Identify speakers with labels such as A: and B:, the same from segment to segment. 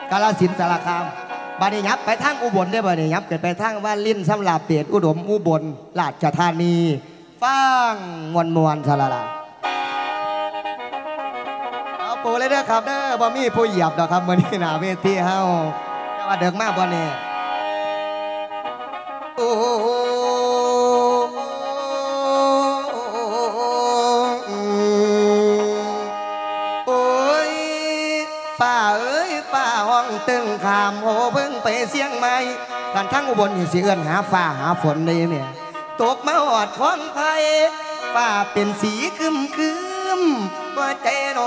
A: กาฬสินธุ์สารคามบาดนี้ยับไปทางอุบลได้บ่เนี่ยยับเกิดไปทางว่าลิ้นสำหรับเปียดอุดมอุบลราชธานีฟังมวนสารลาเอาปูเลยเด้อครับเด้อบ่มีผู้เหยียบดอกครับมื้อนี้หน้าเวทีเฮาแต่ว่าเด็กมากบ่เนี่ยโอ้ป้าเอ้ยป้าห้องตึงขามโหเพิ่งไปเสียงใหม่กันทั้งอุบลอยู่สิเอื้อนหาฟ้าหาฝนเลยเนี่ยตกมาหอดคอนไผ่ฟ้าเป็นสีคึมว่าใจน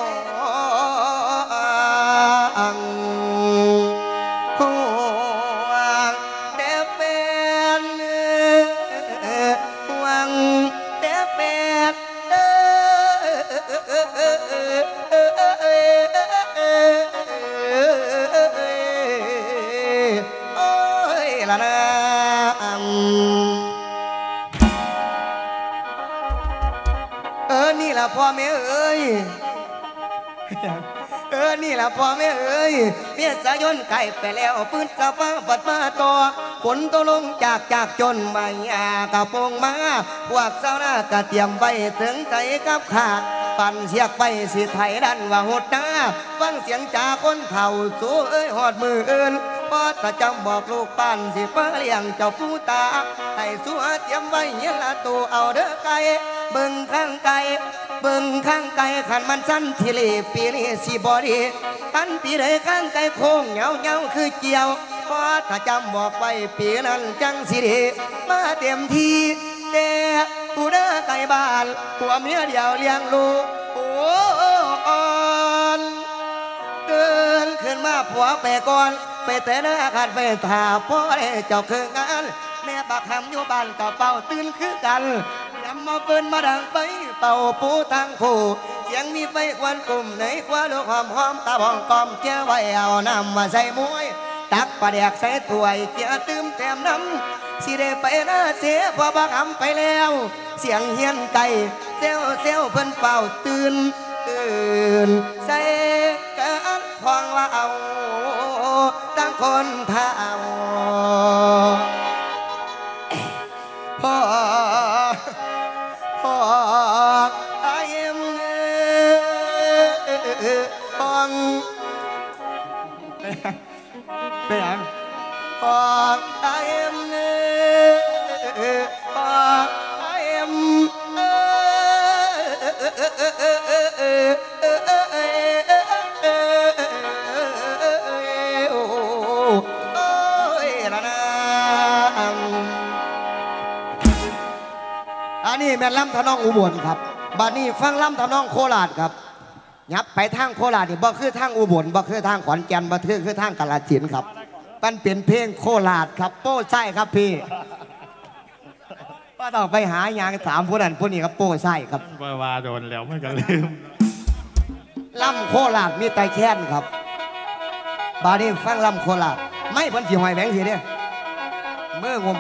A: องห่วงเด็บเป็นห่วงเด็บเป็นละนะนี่ล่ะพ่อแม่เอ้ยนี่ล่ะพ่อแม่เอ้ยเมียสายนไก่ไปแล้วปืนสะฟ้าบัดมาต่อฝนตกลงจากจนไม่กระโปงมาพวกสาวหน้ากะเตรียมไว้ถึงใจกับขาดปั่นเสียกไปสิไทยดันว่าหดหน้าฟังเสียงจากคนเฒ่าสู้เอ้ยหอดมืออื่นพอตะจำบอกลูกปั้นสิเปิ้เลี้ยงเจ้าผู้ตาให้สู้เตรียมไว้เงี้ยละตัวเอาเด้อไก่เบิ่งข้างไก่ขันมันสั้นทีเลปีนี้สิบอดีขันปีใดข้างไก่โค้งเงาคือเกี่ยวพอถ้าจำบอกไว้ปีนั้นจังสิดีมาเต็มทีแต่ผู้เด้อไก่บ้านตัวเมียเดียวเลี้ยงลูกโอ้อนเดินขึ้นมาผัวไปก่อนไปแต่หน้าขัดไปถาพ่อเจ้าคืองานแม่บักหำอยู่บ้านกับเป่าตื่นคือกันนำมาเปิ้นมาดังไปเป่าปูทางคู่เสียงมีไฟควันกลุ่มไหนคว้าลูกหอมตาบองกอมเจ้าไว้เอาน้ำมาใส่มวยตักปลาแดกใส่ถ้วยเจ้าตื้มแต้มน้ำสิได้ไปหน้าเสียพอบักหำไปแล้วเสียงเฮียนไก่เซลเพิ่นเป่าตื่นใส่กันพองว่าเอาตั้งคนเท่าพ่อไอ้เอ็มพองเป็นยังพ่อไอ้เอ็มพ่อไอ้เอ็มอันนี้แม่นล่ำทำนองอุบลครับบ้านนี้ฟังล่ำทำนองโคราชครับยับไปทางโคราชนี่บ่คือทางอุบลบ่คือทางขอนแก่นบ่คือทางกาฬสินธุ์ครับมันเป็นเพลงโคราชครับโป้ไส้ครับพี่ว่าต้องไปหายางถามผู้นั้นผู้นี้ครับโป้ไส้ครับ
B: ว่าโดนแล้วไม่กันลืม
A: ล่ำโคราชมีไตแค้นครับบ้านนี้ฟังล่ำโคราชไม่เพิ่นสิหอยแหวงสิเนี่ยเมื่องม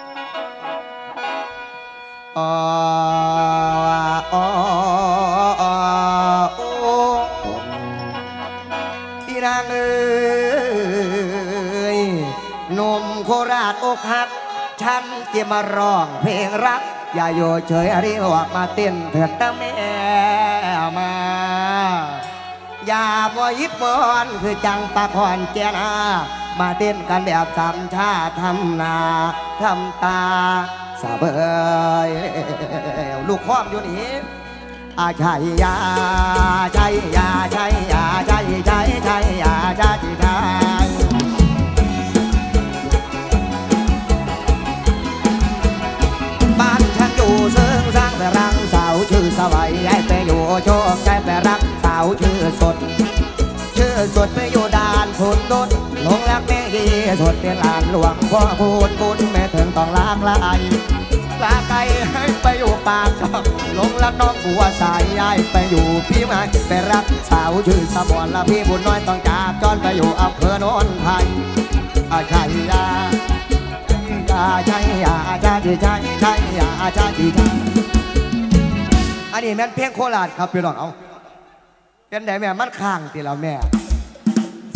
A: ที่นางเอ้ยหนุ่มโคราชอกหักฉันจะมาร้องเพลงรักอย่าอยู่เฉยรีบออกมาเต้นเถิดนะแม่มาอย่ามัวยิบบอนคือจังปากคอนเจนามาเต้นกันแบบสามชาทำนาทำตาสาเบยลูกคอมอยู่นี่อาชัยยาชัยยาชัยยาชัยชัยชัยยาชัยชัยบ้านฉันอยู่เชิงสร้างแต่รังสาวชื่อสวัยไอ้ไปอยู่โชคใจไปรักสาวชื่อสดไปอยู่ด่านฝนต้นลงรักแม่ยีสดเป็นหลานหลวงพ่อพูดบุญแม่ถึงต้องลากลายลาไก่ให้ไปอยู่ปากช่องลงรักน้องบัวสายย้ายไปอยู่พี่ไม้ไปรักสาวชื่อสมรละพี่บุญน้อยต้องจากจอนไปอยู่อำเภอโนนไทยชัยยาชัยยาชัยชัยชัยยาชัยชัยอันนี้แม่นเพลงโคราชครับพี่น้องเอาเป็นไหนแม่มันข้างที่เราแม่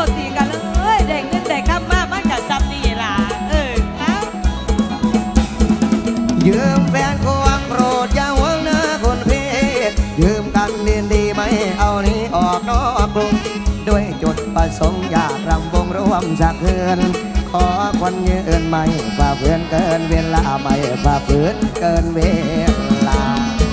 A: งอยากรำวงร่วมสักคืนขอควันยืนไม่ฝ่าฝืนเกินเวลาไม่ฝ่าฝืนเกินเวลา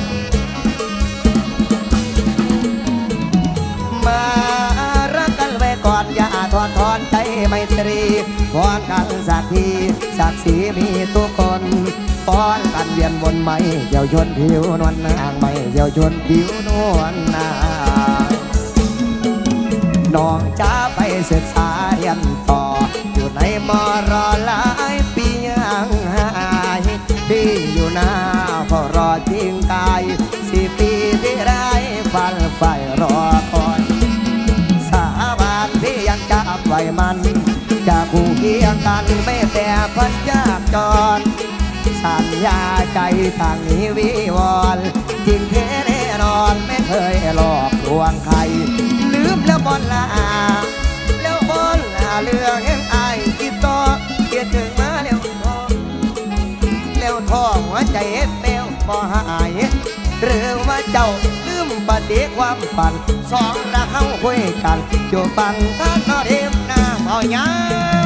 A: มารักกันไว้ก่อนอย่าทอนทอนใจไมตรีฟ้อนกันสักทีสักสีมีทุกคนฟ้อนกันเวียนวนไม่เยี่ยวชนผิวนวลนางไม่เยี่ยวชนผิวนวลนางน้องจะไปศึกษาเรียนต่ออยู่ในมอรอหลายปียังหายที่อยู่หน้าเฝ้ารอทิ้งกาย4 ปีที่ได้ฝันใฝ่รอคอยสาบานที่ยังจะไว้มันจะคู่เคียงกันไม่แต่พันยากจรสัญญาใจทางนี้วิวรณ์จริงแท้แน่นอนไม่เคยหลอกลวงใครลืมแล้วบอลลาแล้วบอลลาเรื่องแห่งอายคิดต่อเกียดถึงมาแล้วท้องหัวใจเอ็ดเปลวบ่หายหรือว่าเจ้าลืมปฏิความฝันสองรักเขาคุยกันอยู่ฟังท่านนอเทมนางเอาหยา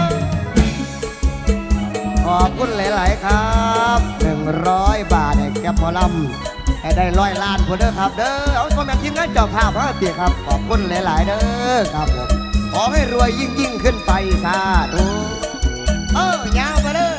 A: ขอบคุณหลาย ๆ ครับ100 บาทให้แก้มหมอลำให้ได้100 ล้านคนเด้อครับเด้อเอาคอมเมนต์ทีมงานเจ้าภาพพระเตียครับขอบคุณหลาย ๆ เด้อครับผมขอให้รวยยิ่งขึ้นไปสาธุยาวไปเลย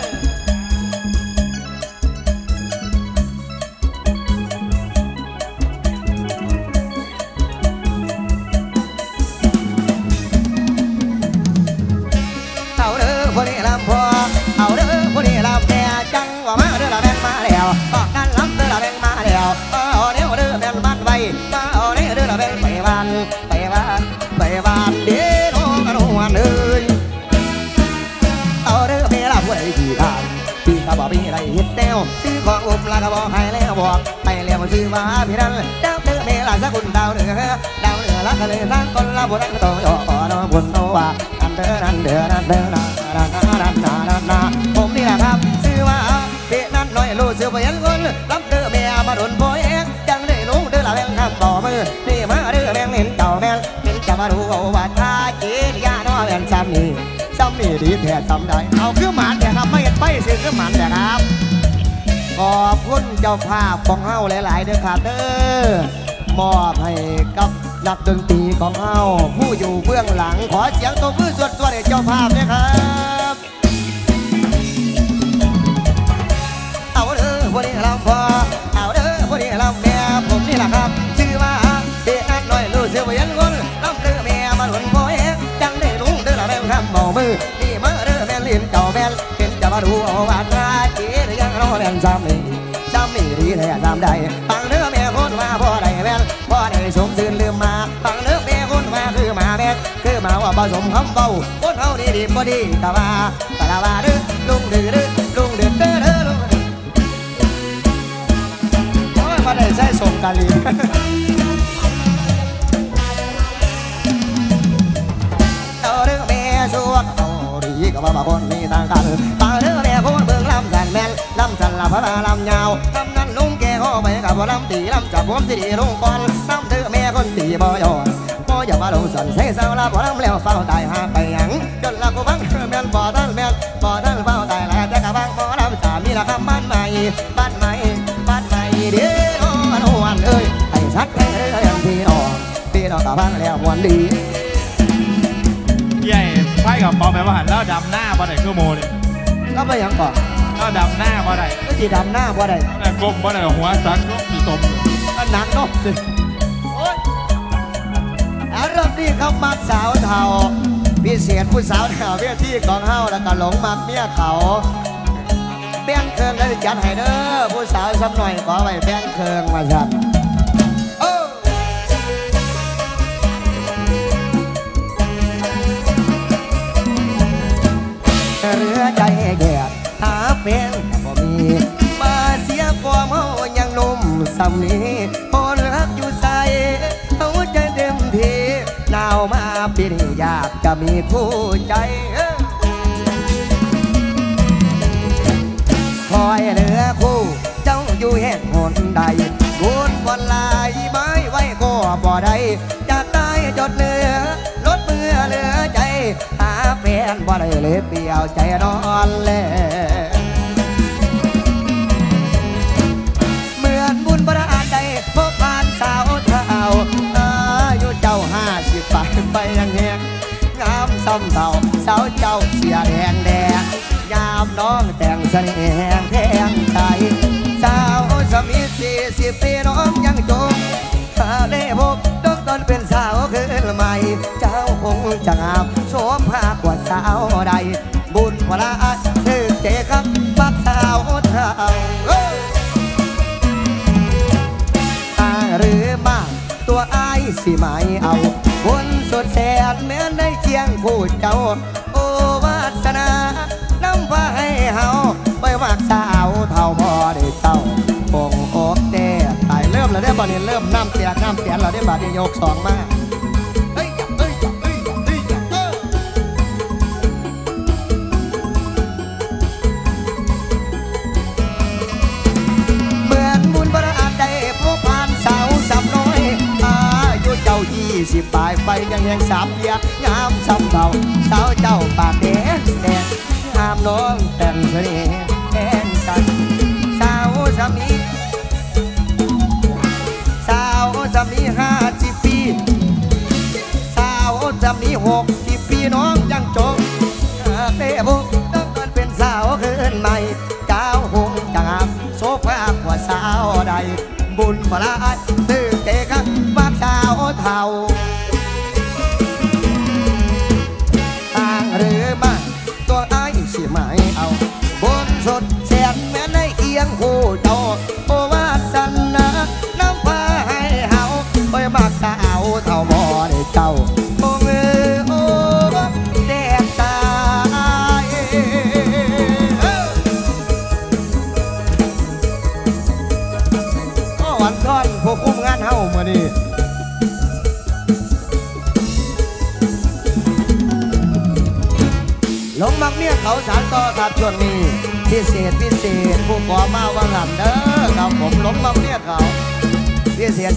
A: เอาเด้อคนนี้ลำพอเอาเด้อคนนี้ลำแม่จังว่ามาเด้อละแม่มาแล้วบอกนั่นลำเด้อละแม่มาแล้วเอาเด้อเด้อแม่บ้านไว้เอาเด้อเด้อละแม่ไปบ้านเด้อน้องกันวันเอ้ยเอาเด้อแม่ละผู้ใดที่ทำที่เขาบอกมีอะไรเห็ดแนวซื้อของอุ้มละก็บอกให้แล้วบอกไปแล้วซื้อมาพี่นั่นเด้อเด้อแม่ละสักคนดาวเหนือละก็เลยทั้งคนละบุญก็ต้องยอขอน้องบุญโนว่าเด้อนั่นเด้อนั่นเด้อนาผมนี่แหละครับซื้อมาเด็กนั้นน้อยรู้ซื้อไปยันคนรับเด้อแม่มาโดนพ่อเองจังได้ลุงเด้อละแม่งข้ามต่อมือนี่มาเด้อแม่งเห็นเจ้าแม่งเห็นจะมาดูเอาว่าท่าจีนยาน้อแม่งซ้ำนี่ดีแท้ซ้ำได้เอาคือหมันแต่ครับไม่เห็นไปซื้อคือหมันแต่ครับขอบคุณเจ้าภาพของเฮาหลายๆเด้อครับเด้อมอบให้กับนักดนตรีของเฮาผู้อยู่เบื้องหลังขอเสียงตบมือสวดๆให้เจ้าภาพด้วยครับเอาเด้อพวกนี้ลำพอเอาเด้อพวกนี้ลำแม่ผมนี่แหละครับชื่อว่าเด็กน้อยรู้เสียว่ายันคนลำเด้อแม่มาหนุนพ่อเองจังได้ลุงเด้อละแม่ทำเมามือนี่มาเด้อแม่เล่นเก่าแม่เห็นจะมาดูเอาว่าตาเจี๊ยยังรอแม่ซ้ำนี่ดีแท้ซ้ำได้ฟังเด้อแม่คนว่าพ่อได้แม่พ่อได้สมซื่นลืมมาฟังเด้อแม่คนว่าคือมาแม่คือมาว่าผสมคำเบาคนเฮาดีบ่ดีกะว่าเด้อลุงเด้อลุงเด้อเด้อลุงโอ้ยมาได้ใช้ส่งกะลีเอาเด้อแม่สวดเอาดีกะว่าคนมีทางกันฟังเด้อแม่คนเบิ่งลำสันแม่ลำสันละพระลำยาวลำนั้นลุงแกเข้าไปกับว่าลำตีลำจับผมสิดีลุงก่อนลำเด้อแม่คนตีบ่ยอดอย่ามาลงสันใส่เศร้าละบ่ลำแล้วเฝ้าตายหาไปหยังจนละกูบังแม่นบ่ท่านเฝ้าตายแล้วแต่กะบังบ่ลำสามีละคำบ้านใหม่เด้อมันหวนเอ้ยให้ชักให้เรื่องพี่น้องกะบังแล้วหวนดี
B: ใหญ่ไพ่กับปอมแม่ว่าหันแล้วดำหน้าบ่ได้คือโมเลย
A: ก็ไปยังก่อน
B: แล้วดำหน้าบ่ได้
A: ก็จีดำหน้าบ่ได้
B: แต่กลมบ่ได้หัวซักก็มีตม
A: หนักเนาะเริ่มที่เขามักสาวเทาพิเศษผู้สาวเทาเวทีของเฮาแล้วก็หลงมักเมียเขาแบ่งเครื่องได้จัดให้เด้อผู้สาวซ้ำหน่อยขอไว้แบ่งเครื่องมาสั่นเรือใจแก่หาเป็นบ่มีมาเสียความเฮายังนุ่มซ้ำนี้คนรักอยู่ใส่เอาใจเต็มที่หนาวมาปีนี้อยากจะมีคู่ใจคอยเหลือคู่เจ้าอยู่แห่งหนใดบุญวันลายไม้ไว้ก็บ่ได้จะตายจดเนื้อลดมือเหลือใจว่าได้เลยเปลี่ยวใจนอนแล้วเหมือนบุญประอาจใดพบผ่านสาวเท่าอายุเจ้า50ไปยังแหงงามซ้ำเท่าสาวเจ้าเสียแดงแดงยามน้องแต่งเสน่ห์แทงใจสาวสมี40 ปีน้องยังจงถ้าได้พบต้องตอนเป็นสาวคืนใหม่เจ้าคงจะงามโสมภาคกว่าสาวใดบุญพระถึกเจครับบักสาวเท่าหรือมาตัวอ้ายสิไม่เอาคนสุดแสนแม้นได้เคียงคู่เจ้าโอวาสนานำพาให้เฮาไปวากสาวเท่าบ่ได้เจ้าคงอกแด่ตายเริ่มแล้วได้บ่นี่เริ่มน้ำเตียนเราได้บาดนี้ยกสองมา20 ปลายไปยังแหง3 เดียงามซ้ำเท่าสาวเจ้าปากแดงแดงงามน้องแต่งเสน่ห์แทนกันสาวสามี50 ปีสาวสามี60 ปีน้องยังจงเต้บุกต้องเกินเป็นสาวคืนใหม่เจ้าหงจะงามโซฟากว่าสาวใดบุญพระตื้อเตะครับบ้านสาวเท่าทางหรือไม่ตัวไอ้สิไม่เอาบนสดแสนแม้ในเคียงคู่เจ้าโอวาสนาน้ำพาให้เฮาไปบักสาวเท่าบ่ได้เจ้าโอ้เงอโอ้แดกตายก็วันซ้อนพวกคุ้มงานเฮาเมื่อนี้หลงมักเมียเขาสารต่อครับช่วงนี้พิเศษผู้ขอมาว่างันเด้อครับผมหลงมักเมียเขาพิเศษ